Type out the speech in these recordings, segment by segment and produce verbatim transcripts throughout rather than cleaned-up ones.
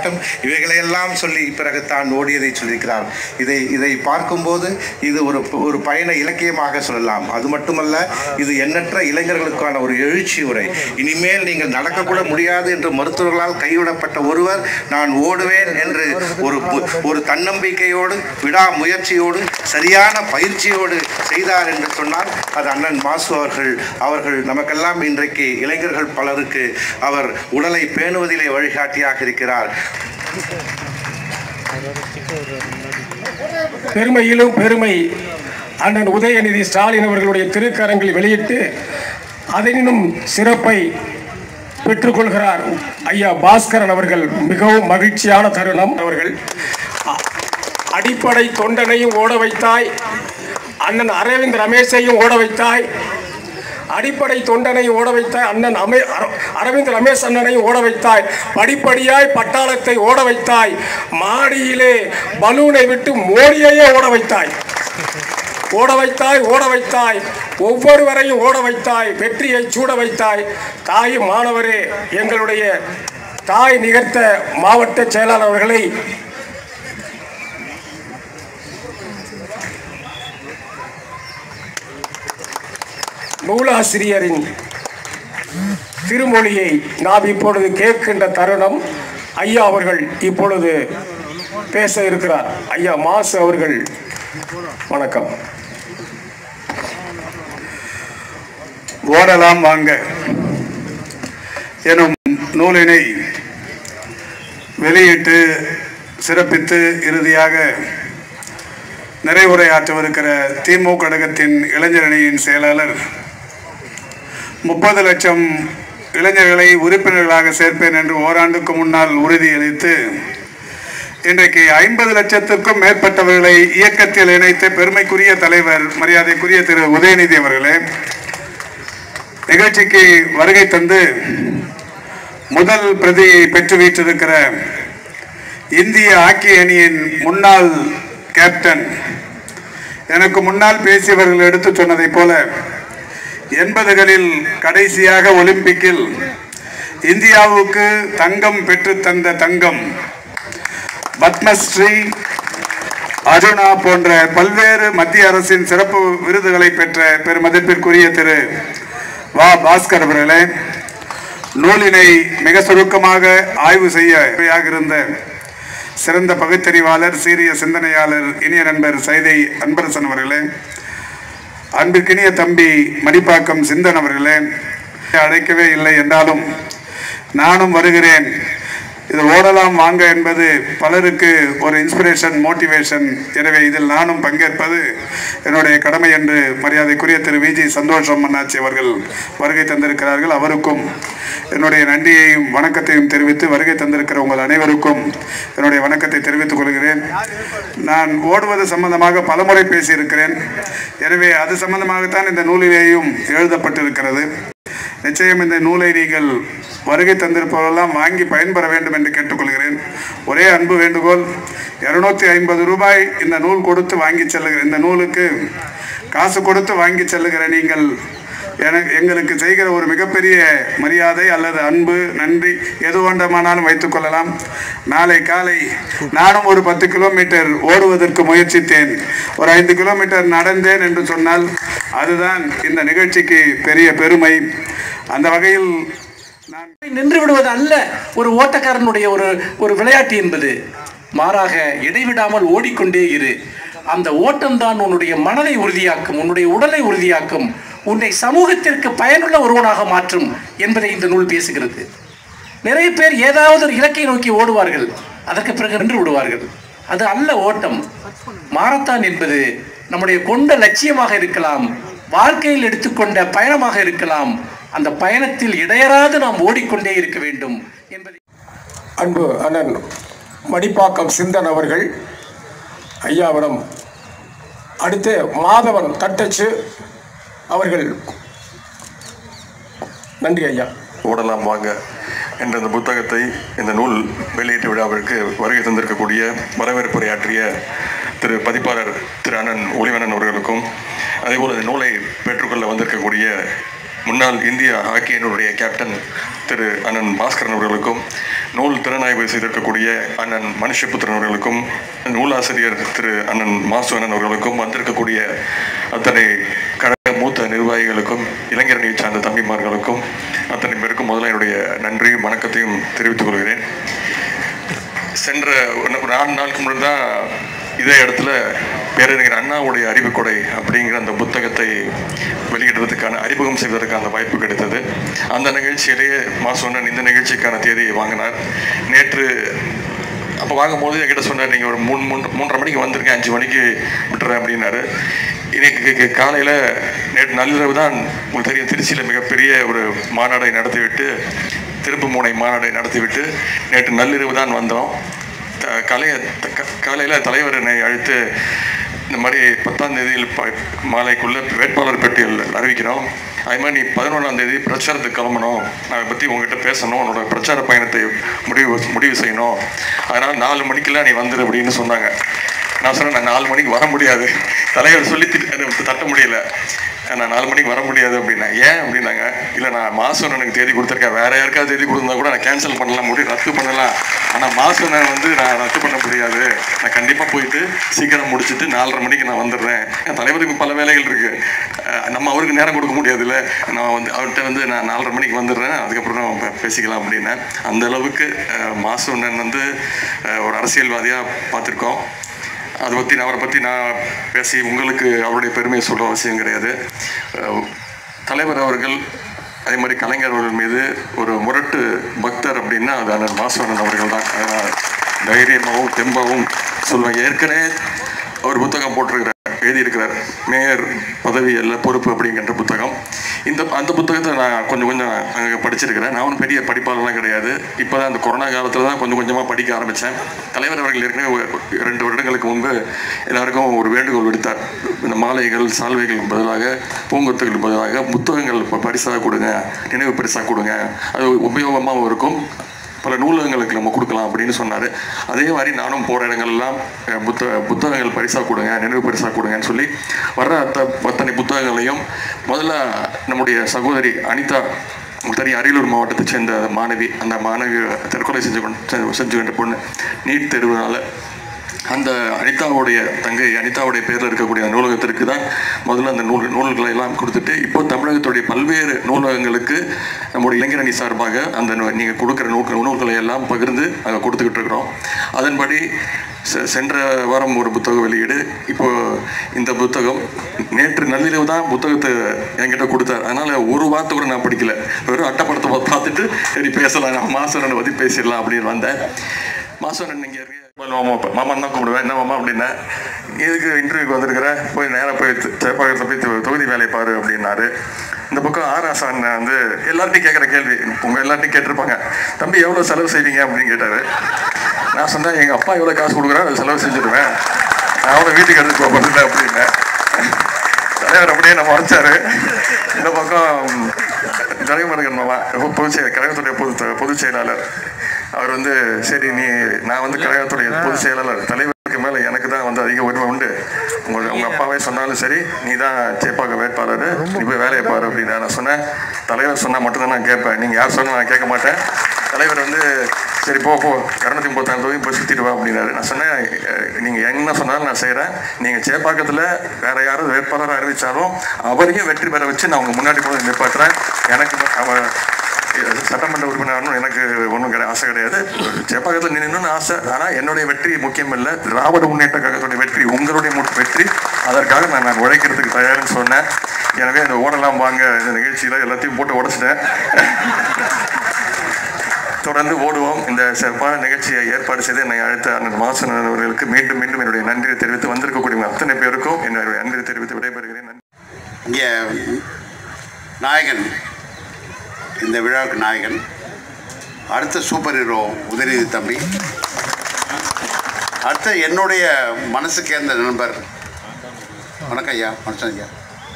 போராட்டம் இவைகளையெல்லாம் சொல்லி பிறகு தான் ஓடியதை சொல்லியிருக்கிறார். இதை இதை பார்க்கும்போது இது ஒரு ஒரு பயண இலக்கியமாக சொல்லலாம். அது மட்டுமல்ல, இது எண்ணற்ற இளைஞர்களுக்கான ஒரு எழுச்சி உரை. இனிமேல் நீங்கள் நடக்கக்கூட முடியாது என்று மருத்துவர்களால் கைவிடப்பட்ட ஒருவர் நான் ஓடுவேன் என்று ஒரு ஒரு தன்னம்பிக்கையோடு விடா முயற்சியோடு சரியான பயிற்சியோடு செய்தார் என்று சொன்னால் அது அண்ணன் மாசு அவர்கள். அவர்கள் நமக்கெல்லாம் இன்றைக்கு இளைஞர்கள் பலருக்கு அவர் உடலை பேணுவதிலே வழிகாட்டியாக இருக்கிறார். பெருமையிலும் பெருமை அண்ணன் உதயநிதி ஸ்டாலின் அவர்களுடைய திருக்கரங்களை வெளியிட்டு அதனினும் சிறப்பை பெற்றுக்கொள்கிறார் ஐயா பாஸ்கரன் அவர்கள். மிகவும் மகிழ்ச்சியான தருணம். அவர்கள் அடிப்படை தொண்டனையும் ஓட வைத்தாய், அண்ணன் அரவிந்த் ரமேஷையும் ஓட வைத்தாய், அடிப்படை தொண்டனையும் ஓட வைத்தாய், அண்ணன் அமே அரவிந்த் ரமேஷ் அண்ணனையும் ஓட வைத்தாய், படிப்படியாய் பட்டாளத்தை ஓட வைத்தாய், மாடியிலே பலூனை விட்டு மோடியையே ஓட வைத்தாய் ஓட வைத்தாய் ஓட வைத்தாய் ஒவ்வொருவரையும் ஓட வைத்தாய், வெற்றியை சூட வைத்தாய். தாய் மாணவரே, எங்களுடைய தாய் நிகர்த்த மாவட்ட செயலாளர் அவர்களை நூலாசிரியரின் திருமொழியை நாம் இப்பொழுது கேட்கின்ற தருணம். ஐயா அவர்கள் இப்பொழுது பேச இருக்கிறார். ஐயா மாசு அவர்கள், வணக்கம். ஓடலாம் வாங்க எனும் நூலினை வெளியிட்டு சிறப்பித்து இறுதியாக நிறைவுரையாற்றவிருக்கிற திமுக கழகத்தின் இளைஞரணியின் செயலாளர் முப்பது லட்சம் இளைஞர்களை உறுப்பினர்களாக சேர்ப்பேன் என்று ஓராண்டுக்கு முன்னால் உறுதியளித்து இன்றைக்கு ஐம்பது லட்சத்திற்கும் மேற்பட்டவர்களை இயக்கத்தில் இணைத்த பெருமைக்குரிய தலைவர் மரியாதைக்குரிய திரு உதயநிதி அவர்களே, நிகழ்ச்சிக்கு வருகை தந்து முதல் பிரதியை பெற்று வீற்றிருக்கிற இந்திய ஹாக்கி அணியின் முன்னாள் கேப்டன், எனக்கு முன்னால் பேசியவர்கள் எடுத்து சொன்னதை போல எண்பதுகளில் கடைசியாக ஒலிம்பிக்கில் இந்தியாவுக்கு தங்கம் பெற்று தந்த தங்கம் பத்மஸ்ரீ, அருணா போன்ற பல்வேறு மத்திய அரசின் சிறப்பு விருதுகளை பெற்ற பெருமதிப்பிற்குரிய திரு வா பாஸ்கர் அவர்களே, நூலினை மிக சுருக்கமாக ஆய்வு செய்ய இருந்த சிறந்த பகுத்தறிவாளர், சீரிய சிந்தனையாளர், இனிய நண்பர் சைதை அன்பரசன் அவர்களே, அன்புக்கினிய தம்பி மடிப்பாக்கம் சிந்தன் அவர்களே, அழைக்கவே இல்லை என்றாலும் நானும் வருகிறேன். இது ஓடலாம் வாங்க என்பது பலருக்கு ஒரு இன்ஸ்பிரேஷன், மோட்டிவேஷன். எனவே இதில் நானும் பங்கேற்பது என்னுடைய கடமை என்று மரியாதைக்குரிய திரு விஜி சந்தோஷம் அண்ணாச்சி அவர்கள் வருகை தந்திருக்கிறார்கள். அவருக்கும் என்னுடைய நன்றியையும் வணக்கத்தையும் தெரிவித்து வருகை தந்திருக்கிற உங்கள் அனைவருக்கும் என்னுடைய வணக்கத்தை தெரிவித்துக் கொள்கிறேன். நான் ஓடுவது சம்பந்தமாக பலமுறை பேசியிருக்கிறேன். எனவே அது சம்பந்தமாகத்தான் இந்த நூலிலேயும் எழுதப்பட்டிருக்கிறது. நிச்சயம் இந்த நூலை நீங்கள் வருகை தந்திருப்பவரெல்லாம் வாங்கி பயன்பெற வேண்டும் என்று கேட்டுக்கொள்கிறேன். ஒரே அன்பு வேண்டுகோள், இருநூத்தி ஐம்பது ரூபாய் இந்த நூல் கொடுத்து வாங்கி செல்லுகிற, இந்த நூலுக்கு காசு கொடுத்து வாங்கி செல்லுகிற நீங்கள் எனக்கு எங்களுக்கு செய்கிற ஒரு மிகப்பெரிய மரியாதை அல்லது அன்பு, நன்றி எது வேண்டுமானாலும் வைத்துக் கொள்ளலாம். நாளை காலை நானும் ஒரு பத்து கிலோமீட்டர் ஓடுவதற்கு முயற்சித்தேன், ஒரு ஐந்து கிலோமீட்டர் நடந்தேன் என்று சொன்னால் அதுதான் இந்த நிகழ்ச்சிக்கு பெரிய பெருமை. அந்த வகையில் நான் நின்று விடுவது அல்ல ஒரு ஓட்டக்காரனுடைய ஒரு ஒரு விளையாட்டு என்பது. மாறாக இடைவிடாமல் ஓடிக்கொண்டே இரு. அந்த ஓட்டம்தான் உன்னுடைய மனதை உறுதியாக்கும், உன்னுடைய உடலை உறுதியாக்கும், உன்னை சமூகத்திற்கு பயனுள்ள ஒருவனாக மாற்றும் என்பதை இந்த நூல் பேசுகிறது. நிறைய பேர் ஏதாவது ஒரு இலக்கை நோக்கி ஓடுவார்கள், அதற்கு பிறகு நின்று விடுவார்கள். அது அல்ல ஓட்டம். மாரத்தான் என்பது நம்முடைய கொண்ட லட்சியமாக இருக்கலாம், வாழ்க்கையில் எடுத்துக்கொண்ட பயணமாக இருக்கலாம். அந்த பயணத்தில் இடையறாது நாம் ஓடிக்கொண்டே இருக்க வேண்டும் என்பதை அன்பு அண்ணன் மடிப்பாக்கம் சிந்தன் அவர்கள் ஐயாவிடம், அடுத்து மாதவன் தட்டச்சு அவர்கள். நன்றி ஐயா. ஓடலாம் வாங்க என்ற இந்த புத்தகத்தை, இந்த நூல் வெளியீட்டு விழாவிற்கு வருகை தந்திருக்கக்கூடிய வரவேற்புரையாற்றிய திரு பதிப்பாளர் திரு அண்ணன் ஒளிவண்ணன் அவர்களுக்கும், அதேபோல் இந்த நூலை பெற்றுக்கொள்ள வந்திருக்கக்கூடிய முன்னாள் இந்திய ஹாக்கி அணியினுடைய கேப்டன் திரு அண்ணன் பாஸ்கரன் அவர்களுக்கும், நூல் திறனாய்வு செய்திருக்கக்கூடிய அண்ணன் மனுஷபுத்திரன் அவர்களுக்கும், நூலாசிரியர் திரு அண்ணன் மாசு அண்ணன் அவர்களுக்கும், வந்திருக்கக்கூடிய அத்தனை கழக மூத்த நிர்வாகிகளுக்கும், இளைஞரணியை சார்ந்த தம்பிமார்களுக்கும் அத்தனை பேருக்கும் முதல்ல என்னுடைய நன்றியும் வணக்கத்தையும் தெரிவித்துக் கொள்கிறேன். சென்ற நாலு நாளுக்கு முன்னாடி தான் இதே இடத்துல பேரறிஞர் அண்ணாவுடைய அறிவுக்கொடை அப்படிங்கிற அந்த புத்தகத்தை வெளியிடுறதுக்கான அறிமுகம் செய்வதற்கான வாய்ப்பு கிடைத்தது. அந்த நிகழ்ச்சியிலேயே மாசோண்ணன் இந்த நிகழ்ச்சிக்கான தேதியை வாங்கினார். நேற்று அப்போ வாங்கும்போது என்கிட்ட சொன்னார், நீங்கள் ஒரு மூணு மூன்று மூன்றரை மணிக்கு வந்துருங்க, அஞ்சு மணிக்கு விட்டுறேன் அப்படின்னாரு. இன்னைக்கு காலையில் நேற்று நள்ளிரவு தான் உங்களுக்கு தெரியும், திருச்சியில் மிகப்பெரிய ஒரு மாநாடை நடத்திவிட்டு திருப்பு முனை மாநாடை நடத்திவிட்டு நேற்று நள்ளிரவு தான் வந்தோம். கலைய காலையில் தலைவர் என்னை அழைத்து இந்த மாதிரி பத்தாம் தேதியில் மாலைக்குள்ளே வேட்பாளர் பட்டியல் அறிவிக்கிறோம், அது மாதிரி நீ பதினொன்றாம் தேதி பிரச்சாரத்துக்கு கிளம்பணும், அதை பற்றி உங்ககிட்ட பேசணும், உன்னோட பிரச்சார பயணத்தை முடிவு முடிவு செய்யணும், அதனால் நாலு மணிக்கெல்லாம் நீ வந்துடு அப்படின்னு சொன்னாங்க. நான் சொன்னேன், நான் நாலு மணிக்கு வர முடியாது, தலைவர் சொல்லி தட்ட முடியல, நான் நாலு மணிக்கு வர முடியாது அப்படின்னா. ஏன் அப்படின்னாங்க, இல்லை நான் மாசம் எனக்கு தேதி கொடுத்துருக்கேன், வேற யாருக்காவது தேதி கொடுத்தா கூட நான் கேன்சல் பண்ணலாம், முடியும் ரத்து பண்ணலாம், ஆனால் மாசம் வந்து நான் ரத்து பண்ண முடியாது, நான் கண்டிப்பாக போயிட்டு சீக்கிரம் முடிச்சுட்டு நாலரை மணிக்கு நான் வந்துடுறேன், என் தலைவருக்கு பல வேலைகள் இருக்குது, நம்ம அவருக்கு நேரம் கொடுக்க முடியாதுல்ல, நான் வந்து அவர்கிட்ட வந்து நான் நாலரை மணிக்கு வந்துடுறேன், அதுக்கப்புறம் நம்ம பேசிக்கலாம் அப்படின்னேன். அந்த அளவுக்கு மாசம் வந்து ஒரு அரசியல்வாதியாக பார்த்துருக்கோம். அதை பற்றி நான் அவரை பற்றி நான் பேசி உங்களுக்கு அவருடைய பெருமையை சொல்கிற அவசியம் கிடையாது. தலைவர் அவர்கள் அதே மாதிரி கலைஞர் அவர்கள் மீது ஒரு முரட்டு பக்தர் அப்படின்னா அது அண்ணன் மாசவண்ணன் அவர்கள் தான். தைரியமாகவும் தெம்பாகவும் சொல்லுவாங்க. ஏற்கனவே அவர் புத்தகம் போட்டிருக்கிறார், எழுதியிருக்கிறார், மேயர் பதவி அல்ல பொறுப்பு அப்படிங்கிற புத்தகம். இந்த அந்த புத்தகத்தை நான் கொஞ்சம் கொஞ்சம் அங்கே படிச்சிருக்கிறேன். நான் ஒன்றும் பெரிய படிப்பாளர்லாம் கிடையாது. இப்போ தான் அந்த கொரோனா காலத்தில் தான் கொஞ்சம் கொஞ்சமாக படிக்க ஆரம்பித்தேன். தலைவர் அவர்கள் ஏற்கனவே ரெண்டு வருடங்களுக்கு முன்பு எல்லாருக்கும் ஒரு வேண்டுகோள் விடுத்தார், இந்த மாலைகள் சால்வைகளுக்கு பதிலாக பூங்கொத்துகளுக்கு பதிலாக புத்தகங்கள் பரிசாக கொடுங்க, நினைவு பரிசாக கொடுங்க, அது உபயோகமாகவும் இருக்கும், பல நூலகங்களுக்கு நம்ம கொடுக்கலாம் அப்படின்னு சொன்னார். அதே மாதிரி நானும் போகிற இடங்கள்லாம் புத்த புத்தகங்கள் பரிசாக கொடுங்க, நினைவு பரிசாக கொடுங்கன்னு சொல்லி வர்ற அத்த அத்தனை புத்தகங்களையும் முதல்ல நம்முடைய சகோதரி அனிதா, தெரியும், அரியலூர் மாவட்டத்தை சேர்ந்த மாணவி, அந்த மாணவி தற்கொலை செஞ்சு கொண்டு செஞ்சுக்கின்ற பொண்ணு நீட் தேர்வுனால, அந்த அனிதாவுடைய தங்கை அனிதாவுடைய பேரில் இருக்கக்கூடிய நூலகத்திற்கு தான் முதல்ல அந்த நூல் நூல்களை எல்லாம் கொடுத்துட்டு, இப்போ தமிழகத்துடைய பல்வேறு நூலகங்களுக்கு நம்முடைய இளைஞரணி சார்பாக அந்த நீங்கள் கொடுக்குற நூல் நூல்களை எல்லாம் பகிர்ந்து அங்கே கொடுத்துக்கிட்டு இருக்கிறோம். அதன்படி சென்ற வாரம் ஒரு புத்தக வெளியீடு, இப்போது இந்த புத்தகம் நேற்று நள்ளிரவு தான் புத்தகத்தை என்கிட்ட கொடுத்தார். அதனால் ஒரு வார்த்தை கூட நான் படிக்கல, வெறும் அட்டைப்படத்தை பார்த்துட்டு சரி பேசலாம், நான் மாசவரனை பற்றி பேசிடலாம் அப்படின்னு வந்தேன். மாசவரன் இங்கே இருக்கு, மாமா மாமான் தான் கூப்பிடுவேன், என்ன மாமா அப்படின்னா, இதுக்கு இன்டர்வியூக்கு வந்திருக்கிற, போய் நேராக போய் சேப்பாக்கத்தில் போய் தொகுதி வேலையை பாரு அப்படின்னாரு. இந்த பக்கம் ஆர் ஆசான் வந்து எல்லார்ட்டையும் கேட்குற கேள்வி, உங்கள் எல்லார்ட்டையும் கேட்டிருப்பாங்க, தம்பி எவ்வளோ செலவு செய்வீங்க அப்படின்னு கேட்டார். நான் சொன்னேன், எங்கள் அப்பா எவ்வளோ காசு கொடுக்குறா அதை செலவு செஞ்சுடுவேன், நான் அவனை வீட்டுக்கு எடுத்து போகிறேன் அப்படின்னேன். தலைவர் அப்படியே நம்ம உரைச்சாரு. இந்த பக்கம் தலைமுருகன் மாமா பொதுச் செயலர், கழகத்துடைய பொது பொதுச் செயலாளர், அவர் வந்து சரி நீ நான் வந்து கழகத்துடைய பொதுச் செயலாளர், தலைவருக்கு மேலே எனக்கு தான் வந்து அதிக உரிமை உண்டு, உங்கள் உங்கள் அப்பாவே சொன்னாலும் சரி நீ தான் சேப்பாக்க வேட்பாளர், நீ போய் வேலையை பாரு அப்படின்னு நான் சொன்னேன். தலைவர் சொன்னால் மட்டும்தான் நான் கேட்பேன், நீங்கள் யார் சொன்னால் நான் கேட்க மாட்டேன். தலைவர் வந்து சரி போ போ இரநூத்தி முப்பத்தாறு தொகுதி போய் சுற்றிட்டு வா அப்படின்னாரு. நான் சொன்னேன், நீங்கள் என்ன சொன்னாலும் நான் செய்கிறேன், நீங்கள் சேப்பாக்கத்தில் வேறு யாரும் வேட்பாளராக அறிவித்தாலும் அவரையும் வெற்றி பெற வச்சு நான் உங்கள் முன்னாடி போய் நிப்பாட்டுறேன். எனக்கு அவன் சட்டமன்ற உறுப்பினர்னு எனக்கு ஒன்றும் கிடையாது, ஆசை கிடையாது, சேப்பாக்கத்தில் நின்றுன்னு ஆசை. ஆனால் என்னுடைய வெற்றி முக்கியம் இல்லை, திராவிட முன்னேற்ற கழகத்துடைய வெற்றி, உங்களுடைய வெற்றி, அதற்காக நான் நான் உழைக்கிறதுக்கு தயார்னு சொன்னேன். எனவே அந்த ஓடலாம் வாங்க இந்த நிகழ்ச்சியில் எல்லாத்தையும் போட்டு உடச்சிட்டேன். தொடர்ந்து ஓடுவோம். இந்த சிறப்பான நிகழ்ச்சியை ஏற்பாடு செய்து என்னை அழைத்த அண்ணன் மாசன் அவர்களுக்கு மீண்டும் மீண்டும் என்னுடைய நன்றியை தெரிவித்து, வந்திருக்கக்கூடிய அத்தனை பேருக்கும் என்னுடைய நன்றியை தெரிவித்து விடைபெறுகிறேன். இங்கே நாயகன், இந்த விழாவுக்கு நாயகன், அடுத்த சூப்பர் ஹீரோ உதயநிதி தம்பி, அடுத்த என்னுடைய மனசுக்கு ஏற்ற நண்பர், வணக்கம் ஐயா, மனுஷன் ஐயா.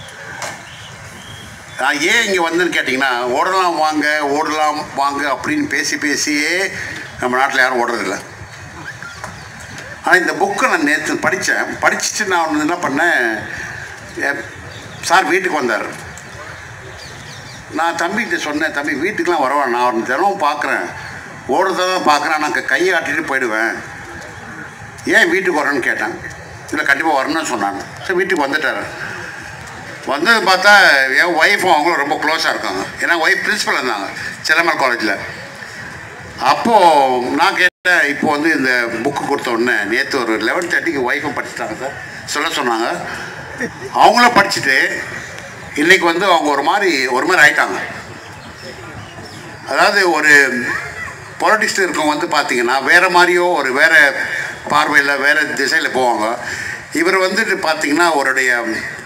நான் ஏன் இங்கே வந்தேன்னு கேட்டிங்கன்னா, ஓடலாம் வாங்க ஓடலாம் வாங்க அப்படின்னு பேசி பேசியே நம்ம நாட்டில் யாரும் ஓடுறதில்லை. ஆனால் இந்த புக்கை நான் நேற்று படித்தேன். படிச்சுட்டு நான் வந்து என்ன பண்ணேன், சார் வீட்டுக்கு வந்தார். நான் தம்பிகிட்ட சொன்னேன், தம்பி வீட்டுக்கெலாம் வருவேன், நான் அவன் தினமும் பார்க்குறேன், ஓடுறத தான் பார்க்குறேன், நான் கையை ஆட்டிட்டு போயிடுவேன், ஏன் வீட்டுக்கு வரேன்னு கேட்டேன். இல்லை கண்டிப்பாக வரணும்னு சொன்னாங்க. சரி வீட்டுக்கு வந்துட்டார். வந்தது பார்த்தா என் ஒய்ஃபும் அவங்களும் ரொம்ப க்ளோஸாக இருக்காங்க. ஏன்னா ஒய்ஃப் பிரின்ஸிபல் இருந்தாங்க சிலம்பல் காலேஜில். அப்போது நான் கேட்டேன், இப்போ வந்து இந்த புக்கு கொடுத்த உடனே நேற்று ஒரு லெவன் தேர்ட்டிக்கு ஒய்ஃபும் படிச்சுட்டாங்க சார் சொல்ல சொன்னாங்க. அவங்களும் படிச்சுட்டு இன்றைக்கி வந்து அவங்க ஒரு மாதிரி ஒரு மாதிரி ஆயிட்டாங்க. அதாவது ஒரு பொலிட்டிக்ஸ் இருக்கவங்க வந்து பார்த்திங்கன்னா வேறு மாதிரியோ ஒரு வேறு பார்வையில் வேறு திசையில் போவாங்க. இவர் வந்துட்டு பார்த்திங்கன்னா அவருடைய